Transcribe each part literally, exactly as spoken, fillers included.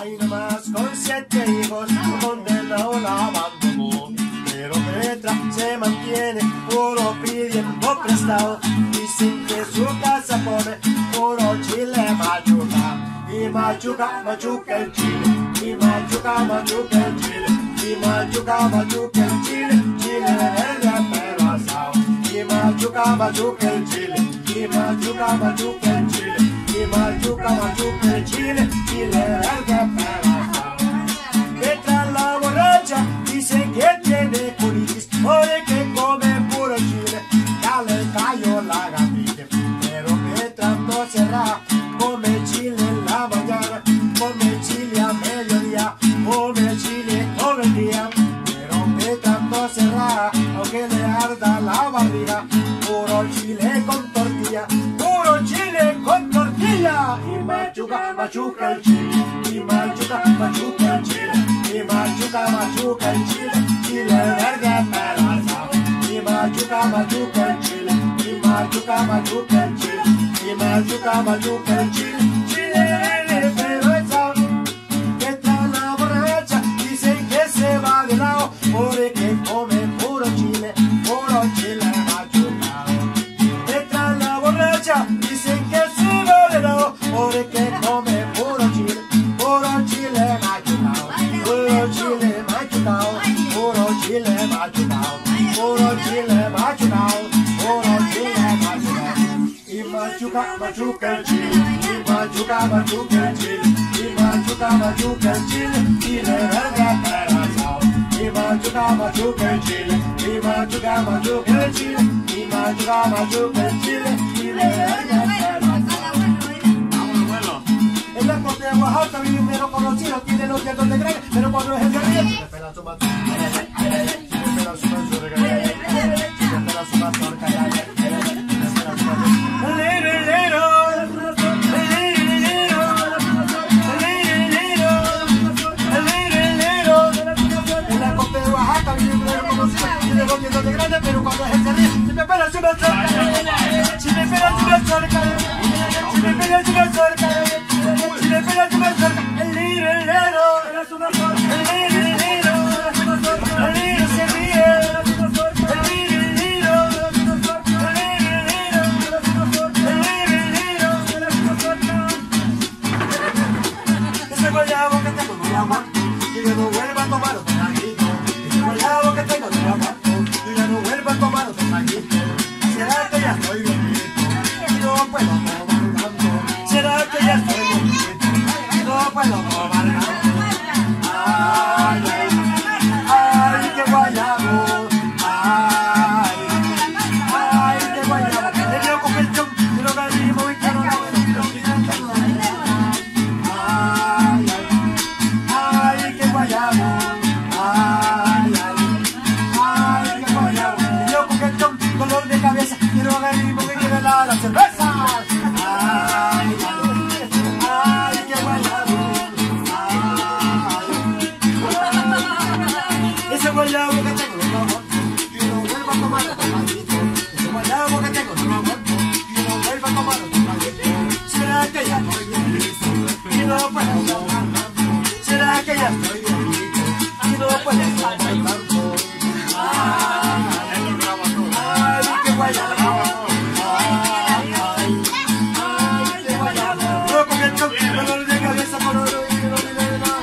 Ahí nomás con siete hijos, condenado la abandonó. Pero Petra se mantiene puro pidiendo prestado. Dicen que su casa come puro chile machuca. Y machuca, machuca el chile. Y machuca, machuca el chile. Y machuca, machuca el chile. Chile verde pero asado. Y machuca, machuca el chile. Y machuca, machuca el chile. Y machuca, machuca el chile. Chile verde pero asado. Petra la borracha dice que tiene colitis porque come puro chile. Ya le cayó la gastritis. Pero Petra no se raja. Come chile en la mañana, come chile a mediodía, come chile todo el día. Pero Petra no se raja, aunque le arda la barriga. Puro chile con tortilla, puro chile con tortilla. Y machuca, machuca el chile, y machuca, machuca el chile. Y machuca, machuca el chile, chile verde pero asado. Y machuca, machuca el chile, y machuca, machuca el chile. Y machuca, machuca el chile, chile verde pero asado. Petra la borracha dice que se va de lado porque come puro chile, puro chile machucado. Petra la borracha dice que se va de lado porque come puro chile, puro chile machucado. Puro chile machucado, puro chile machucado, puro chile machucado, puro chile machucado. Y machuca, machuca el chile, y machuca, machuca el chile, y machuca, machuca el chile, chile verde pero asado. Y machuca, machuca el chile, y machuca, machuca el chile, y machuca, machuca el chile, chile verde pero asado. En la corte de Oaxaca vive un mero conocido, tiene los dientes de grande, pero cuando es el de río, se me pela su mazorca, se me pela su mazorca, se me pela su mazorca, se me pela su En la corte de Oaxaca vive un mero conocido, tiene los dientes de grande, pero cuando es el de río, se me pela su mazorca, se me pela su mazorca, se me pela su mazorca. Chile pela su mazorca, el liro, el lero, el liro, el liro, el liro se ríe, el liro, el liro, el liro, el liro, el liro. Ese guayabo que tengo no lo aguanto, yo ya no vuelvo a tomar otro traguito. Ese guayabo que tengo no lo aguanto, yo ya no vuelvo a tomar otro traguito. ¿Será que ya estoy viejito y no puedo tomar tanto? ¿Será que ya estoy no puedo tomar tanto? Ay, ay, ay, qué guayabo. Ay, ay, qué guayabo. Le dio con el chon, y lo galimos y que no la vuelvo. Ay, ay, ay, qué guayabo. Ay, ay, ay, qué guayabo. Le dio con el chon, dolor de cabeza, y lo galimos y que no la la cerveza. Ay, ay. Ese guayabo que tengo no lo aguanto, y no vuelvo a tomar otro traguito. Ese guayabo que tengo no lo aguanto, y no vuelvo a tomar otro traguito. ¿Será que ya estoy viejito y no puedo tomar tanto? ¿Será que ya estoy viejito y no puedo tomar tanto? Ay, ay, qué guayabo. Ay, ay, ay, qué guayabo. Yo con el choque, dolor de cabeza, color y no olvidé nada.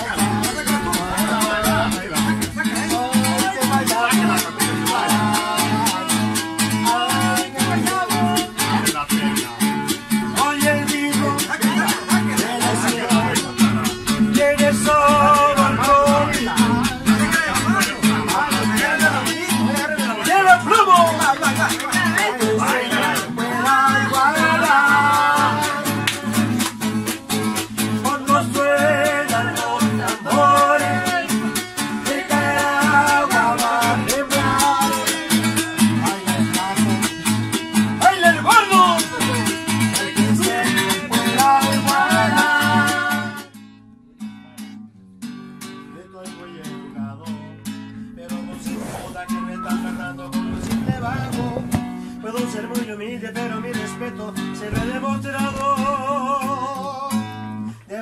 Puedo ser muy humilde, pero mi respeto se lo he demostrado. De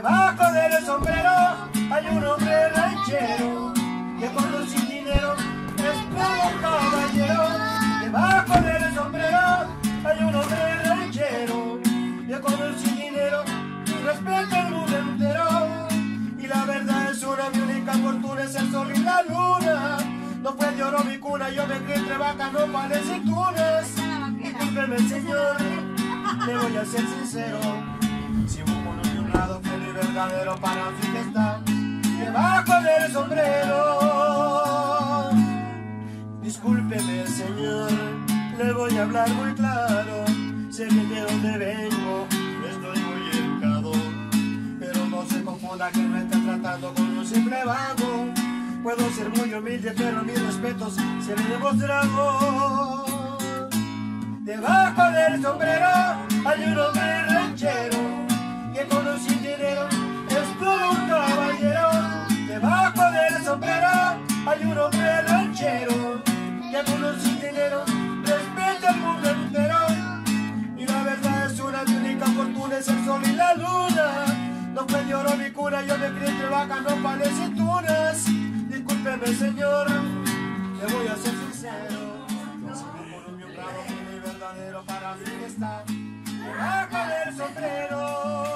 Debajo del sombrero hay un hombre ranchero que con sin dinero es todo un caballero. Debajo del sombrero hay un hombre ranchero que con sin dinero respeta el mundo entero. Y la verdad es una, mi única fortuna es el sol y la luna. No fue de oro mi cuna, yo me crié entre vacas, no panes y tunas. Discúlpeme señor, le voy a ser sincero, si busco un honrado fiel y verdadero para su fiesta debajo del sombrero. Discúlpeme señor, le voy a hablar muy claro, sé bien de dónde vengo, estoy muy educado, pero no se confunda que me esté tratando con un simple vago. Puedo ser muy humilde, pero mis respetos se han demostrado. Debajo del sombrero hay un hombre ranchero que con sin dinero es todo un caballero. Debajo del sombrero hay un hombre ranchero que con sin dinero respeta el mundo entero. Y la verdad es una, mi única fortuna es el sol y la luna. No fue de oro mi cuna, yo me crié entre vacas, no panes y tunas. Discúlpeme señor, le voy a ser sincero, si no por un honrado, verdadero para mi fiesta debajo del sombrero.